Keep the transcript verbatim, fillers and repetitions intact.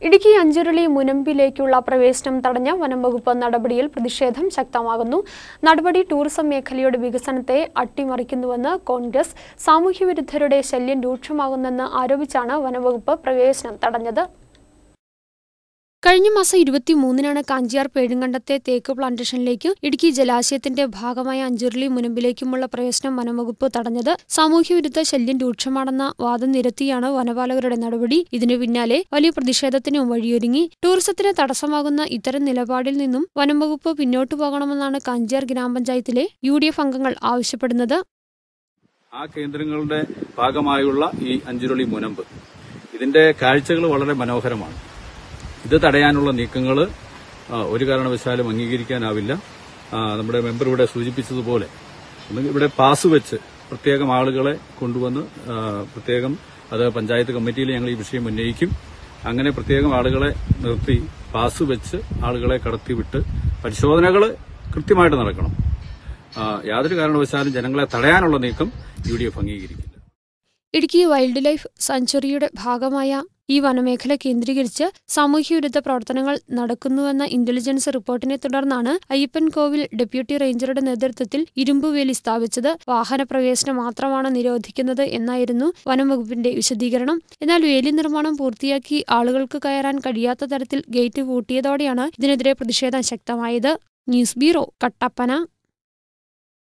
ഇടുക്കി അഞ്ചുരുളി മുനമ്പിലേക്കുള്ള പ്രവേശനം തടഞ്ഞ വനംവകുപ്പ് നടപടിയിൽ പ്രതിഷേധം ശക്തമാകുന്നു. നടപടി ടൂറിസം മേഖലയുടെ വികസനത്തെ അട്ടിമറിക്കുന്നുവെന്ന് കോൺഗ്രസ് സാമൂഹ്യവിരുദ്ധരുടെ ശല്യം രൂക്ഷമാകുന്നെന്ന് ആരോപിച്ചാണ് വനംവകുപ്പ് പ്രവേശനം തടഞ്ഞത്. കഴിഞ്ഞ മാസം ഇരുപത്തിമൂന്നിനാണ് കാഞ്ചിയാർ പേഴുങ്കണ്ടത്തെ തേക്ക് പ്ലാന്റേഷനിലേക്ക് ഇടുക്കി ജലാശയത്തിന്റെ ഭാഗമായ അഞ്ചുരുളി മുനമ്പിലേക്കുമുള്ള പ്രവേശനം വനംവകുപ്പ് തടഞ്ഞത്. സാമൂഹ്യവിരുദ്ധ ശല്യം രൂക്ഷമാണെന്ന വാദം നിരത്തിയാണ് വനപാലകരുടെ നടപടി. ഇതിനു പിന്നാലെ വലിയ പ്രതിഷേധത്തിനും വഴിയൊരുങ്ങി. ടൂറിസത്തിന് തടസ്സമാകുന്ന ഇത്തരം നിലപാടിൽ നിന്നും വനംവകുപ്പ് പിന്നോട്ടു പോകണമെന്നാണ് കാഞ്ചിയാർ ഗ്രാമപഞ്ചായത്തിലെ യു ഡി എഫ് അംഗങ്ങൾ ആവശ്യപ്പെടുന്നത്. ആ കേന്ദ്രങ്ങളുടെ ഭാഗമായുള്ള ഈ അഞ്ചുരുളി മുനമ്പ് ഇതിന്റെ കാഴ്ചകൾ വളരെ മനോഹരമാണ്. ഇത് തടയാനുള്ള നീക്കങ്ങൾ ഒരു കാരണവശാലും അംഗീകരിക്കാനാവില്ല. നമ്മുടെ മെമ്പർ ഇവിടെ സൂചിപ്പിച്ചതുപോലെ ഇവിടെ പാസ് വെച്ച് പ്രത്യേകം ആളുകളെ കൊണ്ടുവന്ന് പ്രത്യേകം അത് പഞ്ചായത്ത് കമ്മിറ്റിയിൽ ഞങ്ങൾ ഈ വിഷയം ഉന്നയിക്കും. അങ്ങനെ പ്രത്യേകം ആളുകളെ നിർത്തി പാസ് വെച്ച് ആളുകളെ കടത്തിവിട്ട് പരിശോധനകൾ കൃത്യമായിട്ട് നടക്കണം. യാതൊരു കാരണവശാലും ജനങ്ങളെ തടയാനുള്ള നീക്കം യു ഡി എഫ് അംഗീകരിക്കില്ല. ഇടുക്കി വൈൽഡ് ലൈഫ് സാങ്ച്വറിയുടെ ഭാഗമായ ഈ വനമേഖല കേന്ദ്രീകരിച്ച് സാമൂഹ്യവിരുദ്ധ പ്രവർത്തനങ്ങൾ നടക്കുന്നുവെന്ന ഇന്റലിജൻസ് റിപ്പോർട്ടിനെ തുടർന്നാണ് അയ്യപ്പൻകോവിൽ ഡെപ്യൂട്ടി റേഞ്ചറുടെ നേതൃത്വത്തിൽ ഇരുമ്പുവേലി സ്ഥാപിച്ചത്. വാഹന പ്രവേശനം മാത്രമാണ് നിരോധിക്കുന്നത് എന്നായിരുന്നു വനംവകുപ്പിന്റെ വിശദീകരണം. എന്നാൽ വേലി നിർമ്മാണം പൂർത്തിയാക്കി ആളുകൾക്ക് കയറാൻ കഴിയാത്ത തരത്തിൽ ഗേറ്റ് പൂട്ടിയതോടെയാണ് ഇതിനെതിരെ പ്രതിഷേധം ശക്തമായത്. News bureau, Kattappana.